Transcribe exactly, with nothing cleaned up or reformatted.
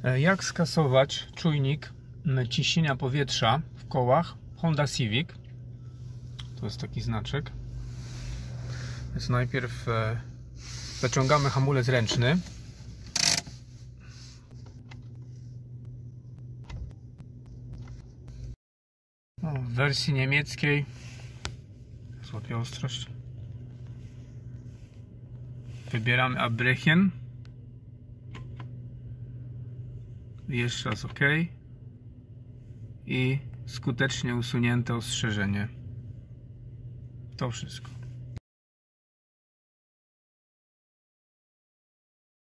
Jak skasować czujnik ciśnienia powietrza w kołach Honda Civic? To jest taki znaczek. Więc najpierw zaciągamy hamulec ręczny. No, w wersji niemieckiej złapię ostrość. Wybieramy Abbrechen. Jeszcze raz OK. I skutecznie usunięte ostrzeżenie. To wszystko.